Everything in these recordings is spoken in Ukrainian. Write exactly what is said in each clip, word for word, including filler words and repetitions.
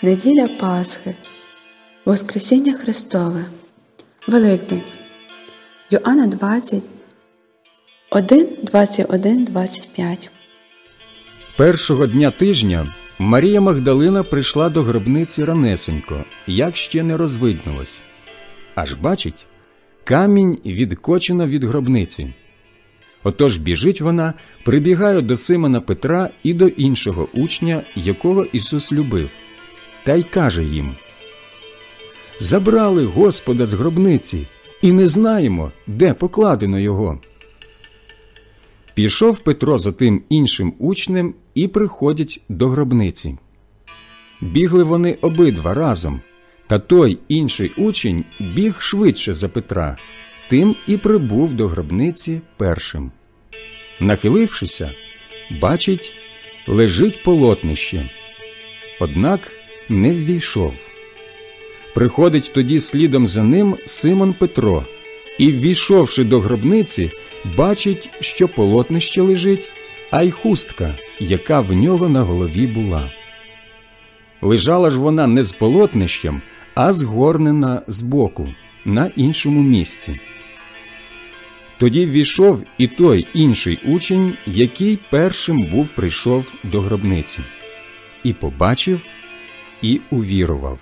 Неділя Пасхи, Воскресіння Христове, Великдень. Йоанна двадцять один, двадцять один, двадцять п'ять. Першого дня тижня Марія Магдалина прийшла до гробниці ранесенько, як ще не розвиднулось. Аж бачить, камінь відкочено від гробниці. Отож біжить вона, прибігає до Симона Петра і до іншого учня, якого Ісус любив, та й каже їм: «Забрали Господа з гробниці, і не знаємо, де покладено його». Пішов Петро за тим іншим учнем і приходять до гробниці. Бігли вони обидва разом, та той інший учень біг швидше за Петра, тим і прибув до гробниці першим. Нахилившися, бачить, лежить полотнище, однак не ввійшов. Приходить тоді слідом за ним Симон Петро, і, ввійшовши до гробниці, бачить, що полотнище лежить, а й хустка, яка в нього на голові була. Лежала ж вона не з полотнищем, а згорнена збоку, на іншому місці. Тоді ввійшов і той інший учень, який першим був прийшов до гробниці, і побачив, і увірував.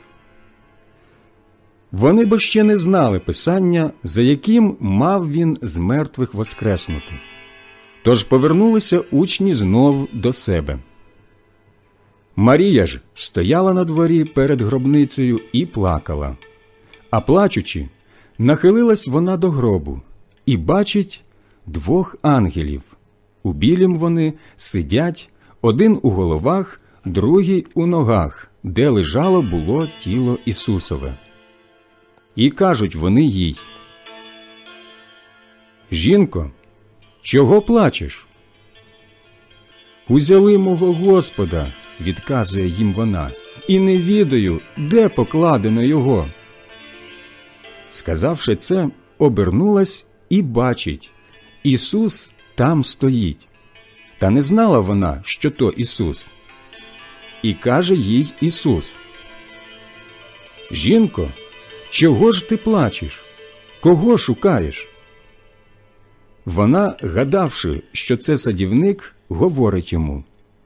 Вони бо ще не знали Писання, за яким мав він з мертвих воскреснути. Тож повернулися учні знов до себе. Марія ж стояла на дворі перед гробницею і плакала. А плачучи, нахилилась вона до гробу і бачить двох ангелів. У білім вони сидять, один у головах, другий у ногах, де лежало було тіло Ісусове. І кажуть вони їй: «Жінко, чого плачеш?» «Узяли мого Господа», – відказує їм вона, «і не відаю, де покладено його». Сказавши це, обернулась і бачить, Ісус там стоїть. Та не знала вона, що то Ісус. І каже їй Ісус: «Жінко, чого ж ти плачеш? Кого шукаєш?» Вона, гадавши, що це садівник, говорить йому: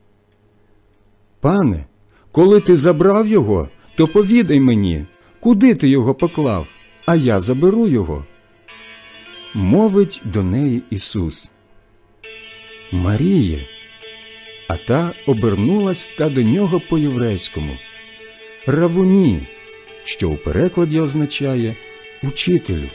«Пане, коли ти забрав його, то повідай мені, куди ти його поклав, а я заберу його». Мовить до неї Ісус: «Маріє!» А та обернулась та до нього по-єврейському: «Равуні», що у перекладі означає «учителю».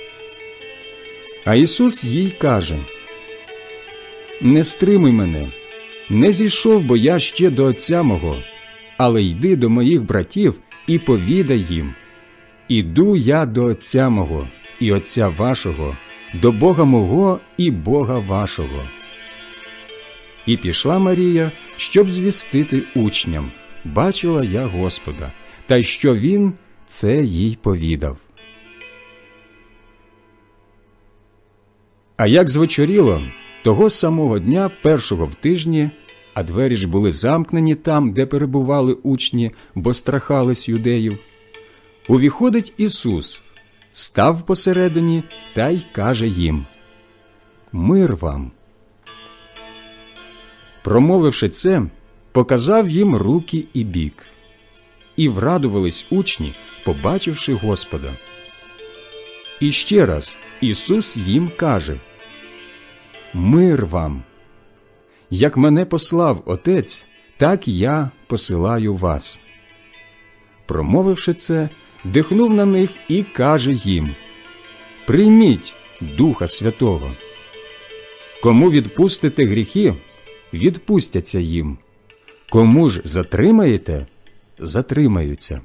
А Ісус їй каже: «Не стримуй мене, не зійшов бо я ще до Отця мого, але йди до моїх братів і повідай їм: іду я до Отця мого і Отця вашого, до Бога мого і Бога вашого». І пішла Марія, щоб звістити учням: «Бачила я Господа», та й що він це їй повідав. А як звечоріло, того самого дня, першого в тижні, а двері ж були замкнені там, де перебували учні, бо страхались юдеїв, увіходить Ісус, став посередині та й каже їм: «Мир вам!» Промовивши це, показав їм руки і бік. І врадувались учні, побачивши Господа. І ще раз Ісус їм каже: «Мир вам! Як мене послав Отець, так я посилаю вас». Промовивши це, дихнув на них і каже їм: «Прийміть Духа Святого. Кому відпустите гріхи, відпустяться їм. Кому ж затримаєте, затримаються».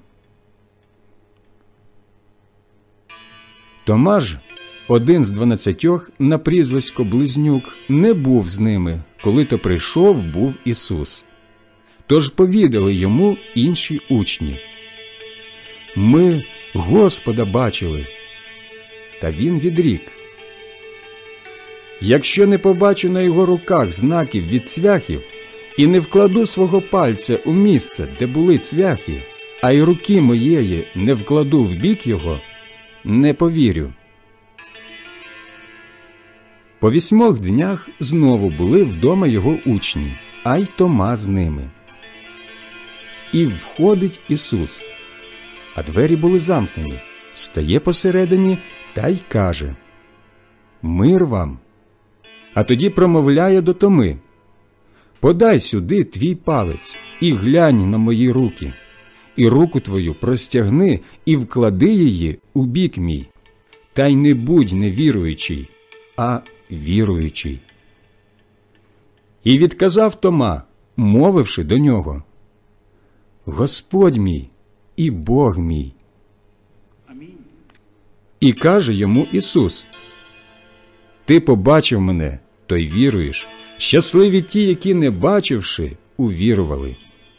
Томаж, один з дванадцятьох, на прізвисько Близнюк, не був з ними, коли то прийшов був Ісус. Тож повідали йому інші учні: «Ми Господа бачили». Та він відрік: «Якщо не побачу на його руках знаків від цвяхів і не вкладу свого пальця у місце, де були цвяхи, а й руки моєї не вкладу в бік його, не повірю». По вісьмох днях знову були вдома його учні, а й Тома з ними. І входить Ісус, а двері були замкнені, стає посередині та й каже: «Мир вам!» А тоді промовляє до Томи: «Подай сюди твій палець і глянь на мої руки, і руку твою простягни і вклади її у бік мій, та й не будь невіруючий, а віруючий». І відказав Тома, мовивши до нього: «Господь мій і Бог мій». І каже йому Ісус: «Ти побачив мене, то й віруєш. Щасливі ті, які, не бачивши, увірували».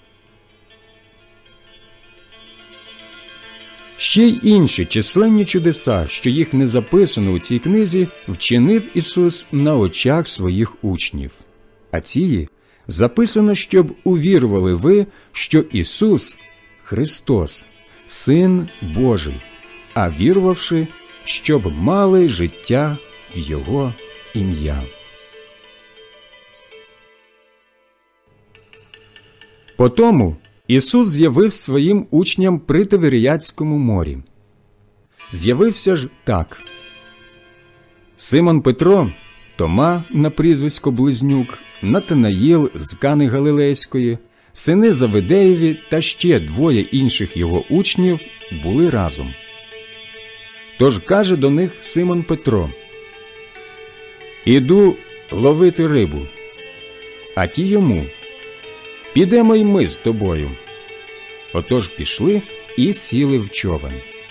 Ще й інші численні чудеса, що їх не записано у цій книзі, вчинив Ісус на очах своїх учнів. А ці записано, щоб увірували ви, що Ісус – Христос, Син Божий, а вірувавши, щоб мали життя в Його ім'я. Потому Ісус з'явив своїм учням при Тиверіадському морі. З'явився ж так: Симон Петро, Тома на прізвисько Близнюк, Натанаїл з Кани Галилейської, сини Завидеєві та ще двоє інших його учнів були разом. Тож каже до них Симон Петро: «Іду ловити рибу». А ті йому: «Підемо й ми з тобою». Отож пішли і сіли в човен.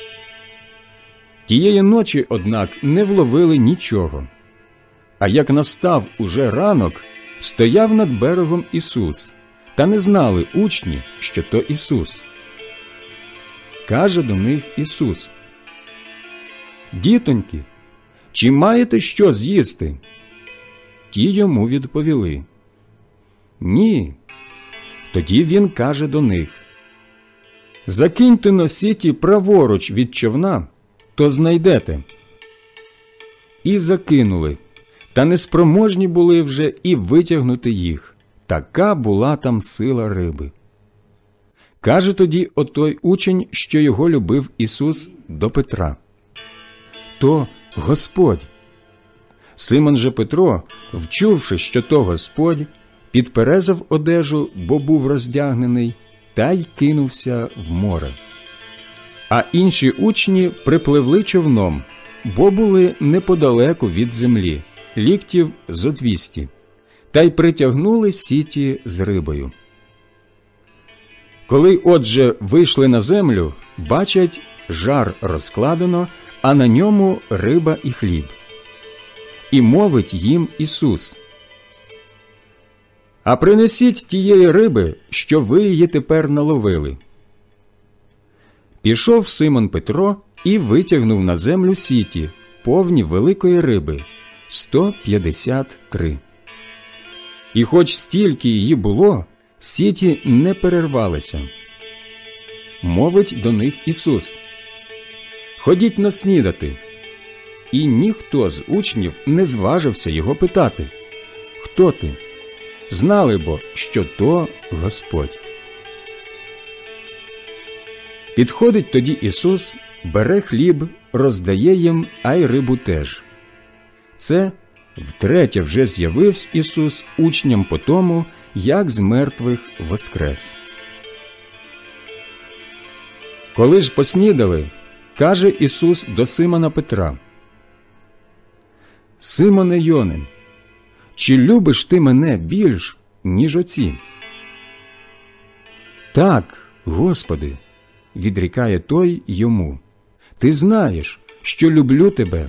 Тієї ночі, однак, не вловили нічого. А як настав уже ранок, стояв над берегом Ісус, та не знали учні, що то Ісус. Каже до них Ісус: «Дітоньки, чи маєте що з'їсти?» Ті йому відповіли: «Ні». Тоді він каже до них: «Закиньте на сіті праворуч від човна, то знайдете». І закинули, та неспроможні були вже і витягнути їх. Така була там сила риби. Каже тоді отой учень, що його любив Ісус, до Петра: «То Господь». Симон же Петро, вчувши, що то Господь, підперезав одежу, бо був роздягнений, та й кинувся в море. А інші учні припливли човном, бо були неподалеку від землі, ліктів зо двісті, та й притягнули сіті з рибою. Коли, отже, вийшли на землю, бачать, жар розкладено, а на ньому риба і хліб. І мовить їм Ісус: «А принесіть тієї риби, що ви її тепер наловили». Пішов Симон Петро і витягнув на землю сіті, повні великої риби – сто п'ятдесят три. І хоч стільки її було, сіті не перервалися. Мовить до них Ісус: «Ходіть но снідати». І ніхто з учнів не зважився його питати: «Хто ти?» Знали бо, що то Господь. Підходить тоді Ісус, бере хліб, роздає їм, а й рибу теж. Це втретє вже з'явився Ісус учням по тому, як з мертвих воскрес. Коли ж поснідали, каже Ісус до Симона Петра: «Симоне Йонин, чи любиш ти мене більш, ніж оці?» «Так, Господи», – відрікає той йому, «ти знаєш, що люблю тебе».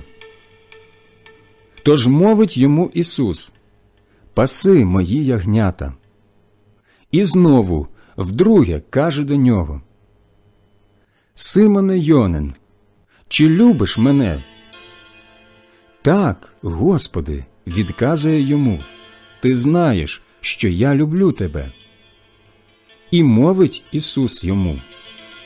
Тож мовить йому Ісус: «Паси мої ягнята». І знову, вдруге, каже до нього: «Симоне Йонин, чи любиш мене?» «Так, Господи», – відказує йому, «ти знаєш, що я люблю тебе». І мовить Ісус йому: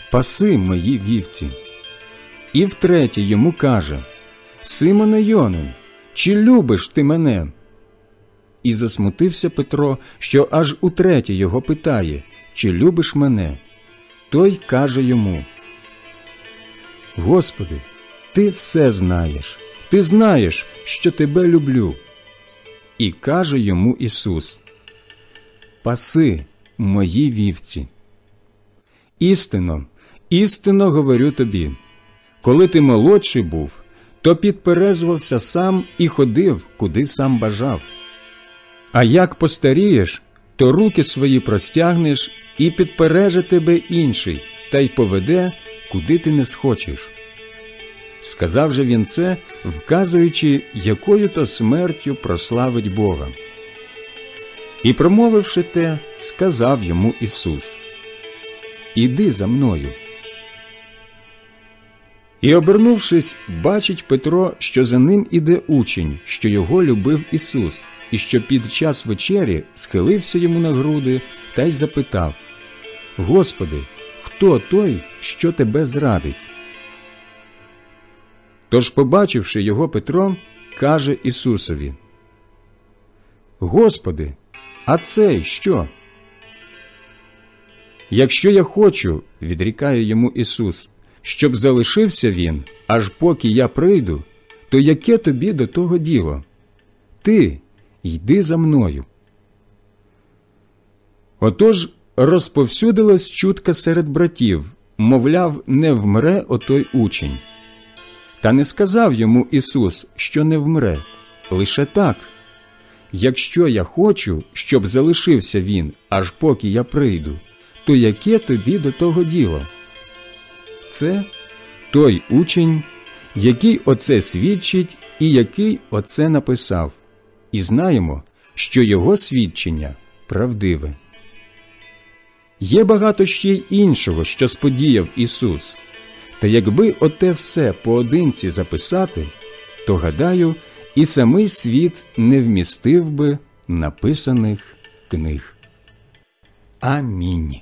паси мої вівці. І втретє йому каже: Симоне Йонин, чи любиш ти мене? І засмутився Петро, що аж утретє його питає: чи любиш мене? Той каже йому: Господи, ти все знаєш, ти знаєш, що тебе люблю. І каже йому Ісус: паси мої вівці. Істинно, істинно говорю тобі, коли ти молодший був, то підперезувався сам і ходив, куди сам бажав. А як постарієш, то руки свої простягнеш, і підпереже тебе інший, та й поведе, куди ти не схочеш. Сказав же він це, вказуючи, якою то смертю прославить Бога. І, промовивши те, сказав йому Ісус: Іди за мною. І, обернувшись, бачить Петро, що за ним іде учень, що його любив Ісус, і що під час вечері схилився йому на груди та й запитав: Господи, хто той, що тебе зрадить? Тож, побачивши його, Петро каже Ісусові: Господи, а цей що? Якщо я хочу, відрікає йому Ісус, щоб залишився він, аж поки я прийду, то яке тобі до того діло? Ти йди за мною. Отож розповсюдилась чутка серед братів, мовляв, не вмре отой учень. Та не сказав йому Ісус, що не вмре, лише так: якщо я хочу, щоб залишився він, аж поки я прийду, то яке тобі до того діло? Це той учень, який оце свідчить і який оце написав. І знаємо, що його свідчення правдиве. Є багато ще й іншого, що сподіяв Ісус. Та якби оте все поодинці записати, то, гадаю, і самий світ не вмістив би написаних книг. Амінь.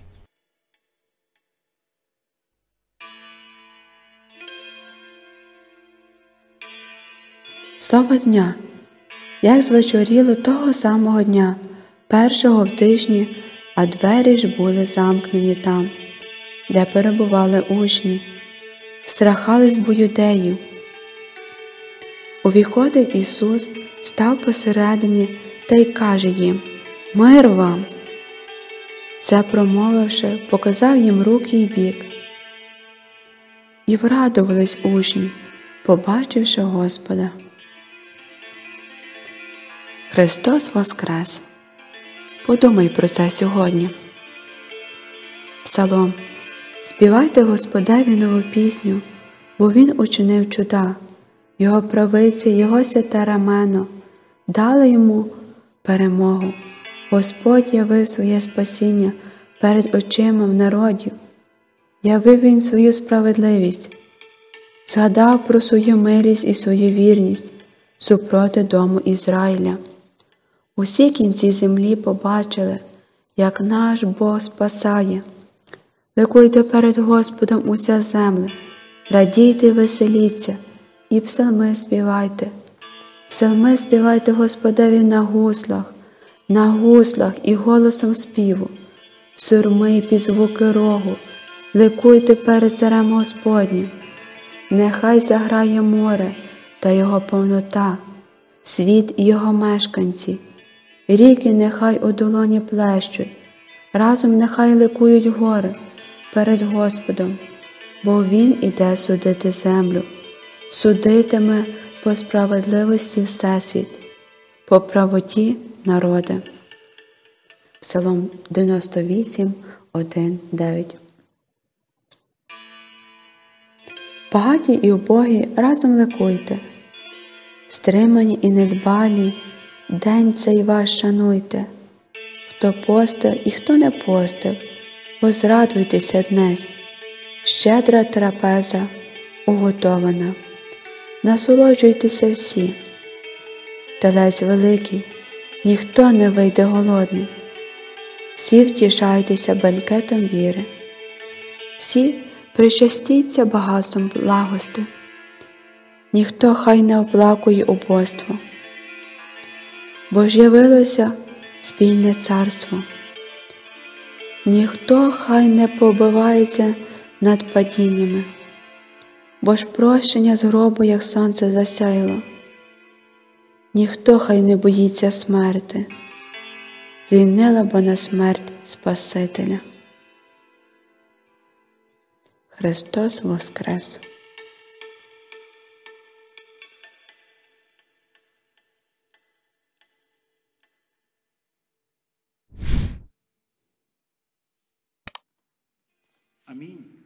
Слово дня. Як звечоріло того самого дня, першого в тижні, а двері ж були замкнені там, де перебували учні, страхались бо юдеїв. Увіходив Ісус, став посередині та й каже їм: «Мир вам!» Це промовивши, показав їм руки й бік. І врадувались учні, побачивши Господа. Христос воскрес! Подумай про це сьогодні. Псалом. Співайте Господеві нову пісню, бо Він учинив чуда. Його правиці, Його святе рамено дали йому перемогу. Господь явив своє спасіння перед очима в народів. Явив Він свою справедливість. Згадав про свою милість і свою вірність супроти дому Ізраїля. Усі кінці землі побачили, як наш Бог спасає. Ликуйте перед Господом уся земля, радійте й веселіться, і псалми співайте. Псалми співайте Господеві на гуслах, на гуслах і голосом співу, сурми під звуки рогу, ликуйте перед царем Господнім. Нехай заграє море та його повнота, світ і його мешканці. Ріки нехай у долоні плещуть, разом нехай ликують гори перед Господом, бо Він іде судити землю, судитиме по справедливості всесвіт, по правоті народи. Псалом дев'яносто вісім, один, дев'ять. Багаті і убогі разом ликуйте, стримані і недбалі, день цей ваш шануйте. Хто постив і хто не постив, возрадуйтеся днес. Щедра трапеза уготована. Насолоджуйтеся всі. Телець великий, ніхто не вийде голодний. Всі втішайтеся банкетом віри. Всі причастіться багатством благости. Ніхто хай не оплакує убоство, бо ж явилося спільне царство. Ніхто хай не побивається над падіннями, бо ж прощення з гробу, як сонце, засяяло. Ніхто хай не боїться смерти, звільнила бо на смерть Спасителя. Христос воскрес! Амінь.